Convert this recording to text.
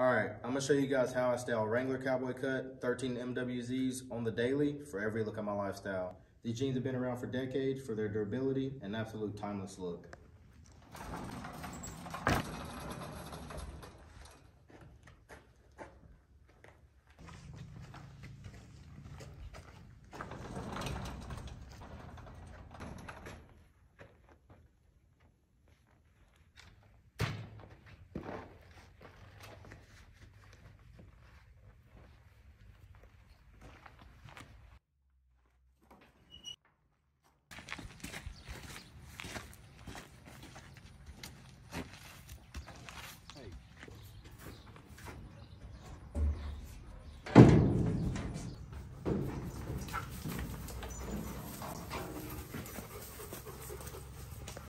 All right, I'm gonna show you guys how I style Wrangler Cowboy Cut 13 MWZs on the daily for every look at my lifestyle. These jeans have been around for decades for their durability and absolute timeless look.